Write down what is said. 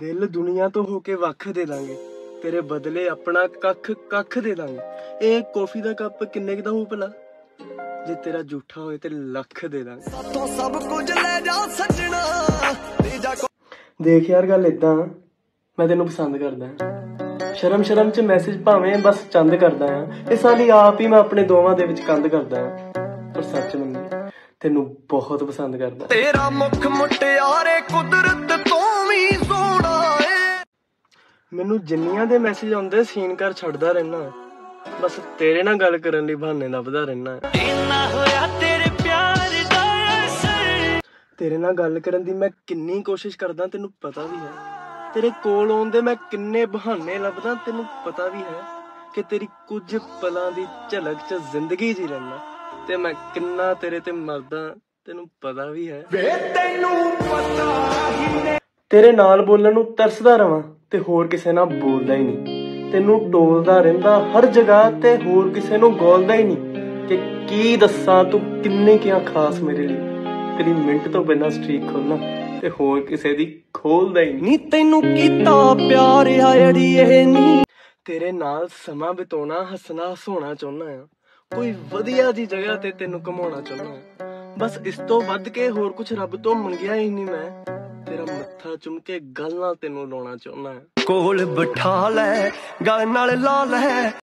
ਦਿਲ ਦੁਨੀਆ ਤੋਂ ਹੋ ਕੇ ਵੱਖ ਦੇ ਦਾਂਗੇ, ਤੇਰੇ ਬਦਲੇ ਆਪਣਾ ਕੱਖ ਕੱਖ ਦੇ ਦਾਂਗੇ। ਇਹ ਕੌਫੀ ਦਾ ਕੱਪ ਕਿੰਨੇ ਦਾ ਹੋਊ ਭਲਾ? ਜੇ ਤੇਰਾ ਝੂਠਾ ਹੋਏ ਤੇ ਲੱਖ ਦੇ ਦਾਂਗੇ। ਸਾਥੋਂ ਸਭ ਕੁਝ ਲੈ ਜਾ ਸੱਜਣਾ। ਦੇਖ ਯਾਰ ਗੱਲ ਏਦਾਂ, ਮੈਂ ਤੈਨੂੰ ਪਸੰਦ ਕਰਦਾ। ਸ਼ਰਮ ਸ਼ਰਮ ਚ ਮੈਸੇਜ ਭਾਵੇਂ ਬਸ ਚੰਦ ਕਰਦਾ ਆ। ਇਹ ਸਾਲੀ ਆਪ ਹੀ ਮੈਂ ਆਪਣੇ ਦੋਵਾਂ ਦੇ ਵਿੱਚ ਕੰਧ ਕਰਦਾ ਆ। ਪਰ ਸੱਚ ਮੰਨੀ ਤੈਨੂੰ ਬਹੁਤ ਪਸੰਦ ਕਰਦਾ। ਤੇਰਾ ਮੁਖ ਮੁਟਿਆਰੇ ਕੁਦਰਤ ਤੋਂ ਵੀ ਸੋਹਣਾ ਏ। ਮੈਨੂੰ ਜਿੰਨੀਆਂ ਦੇ ਮੈਸੇਜ ਆਉਂਦੇ ਸੀਨ ਕਰ ਛੱਡਦਾ ਰਹਿਣਾ। ਬਸ ਤੇਰੇ ਨਾਲ ਗੱਲ ਕਰਨ ਲਈ ਬਹਾਨੇ ਲੱਭਦਾ ਰਹਿਣਾ। ਇੰਨਾ ਹੋਇਆ ਤੇਰੇ ਪਿਆਰ ਦਾ ਅਸਰ। ਤੇਰੇ ਨਾਲ ਗੱਲ ਕਰਨ ਦੀ ਮੈਂ ਕਿੰਨੀ ਕੋਸ਼ਿਸ਼ ਕਰਦਾ ਤੈਨੂੰ ਪਤਾ ਵੀ ਹੈ। ਤੇਰੇ ਕੋਲ ਆਉਣ ਦੇ ਮੈਂ ਕਿੰਨੇ ਬਹਾਨੇ ਲੱਭਦਾ ਤੈਨੂੰ ਪਤਾ ਵੀ ਹੈ। ਕਿ ਤੇਰੀ ਕੁਝ ਪਲਾਂ ਦੀ ਝਲਕ ਚ ਜ਼ਿੰਦਗੀ ਜੀ ਲੈਣਾ। ਤੇ ਮੈਂ ਕਿੰਨਾ ਤੇਰੇ ਤੇ ਮਰਦਾ ਤੈਨੂੰ ਪਤਾ ਵੀ ਹੈ। ਤੈਨੂੰ ਪਤਾ ਹੀ ਤੇਰੇ ਨਾਲ ਬੋਲਣ ਨੂੰ ਤਰਸਦਾ ਰਵਾਂ ਤੇ ਹੋਰ ਕਿਸੇ ਨਾਲ ਬੋਲਦਾ ਹੀ ਨਹੀਂ। ਤੈਨੂੰ ਟੋਲਦਾ ਰਹਿੰਦਾ ਹਰ ਜਗ੍ਹਾ ਤੇ ਹੋਰ ਕਿਸੇ ਨੂੰ ਗੋਲਦਾ ਹੀ ਨਹੀਂ। ਕਿ ਕੀ ਦੱਸਾਂ ਤੂੰ ਕਿੰਨੇ ਕਿਆ ਖਾਸ ਮੇਰੇ ਲਈ। ਤੇਰੀ ਮਿੰਟ ਤੋਂ ਬਿਨਾਂ ਸਟ੍ਰੀਕ ਖੋਲਣਾ ਤੇ ਹੋਰ ਕਿਸੇ ਦੀ ਖੋਲਦਾ ਹੀ ਨਹੀਂ। ਤੈਨੂੰ ਕੀਤਾ ਪਿਆਰ ਆ ਅੜੀਏ ਨੀ। ਤੇਰੇ ਨਾਲ ਸਮਾਂ ਬਿਤਾਉਣਾ ਹੱਸਣਾ ਹਸਾਉਣਾ ਚਾਹੁੰਦਾ ਆ। ਕੋਈ ਵਧੀਆ ਜੀ ਜਗ੍ਹਾ ਤੇ ਤੈਨੂੰ ਘੁਮਾਉਣਾ ਚਾਹੁੰਦਾ ਆ। ਬਸ ਇਸ ਤੋਂ ਵੱਧ ਕੇ ਹੋਰ ਕੁਝ ਰੱਬ ਤੋਂ ਮੰਗਿਆ ਹੀ ਨਹੀਂ ਮੈਂ। ਤੇਰਾ ਮੱਥਾ ਚੁੰਮ ਕੇ ਗੱਲ ਨਾਲ ਤੈਨੂੰ ਲਾਉਣਾ ਚਾਹੁੰਦਾ। ਕੋਲ ਬਿਠਾ ਲੈ, ਗੱਲ ਨਾਲ ਲਾ ਲੈ।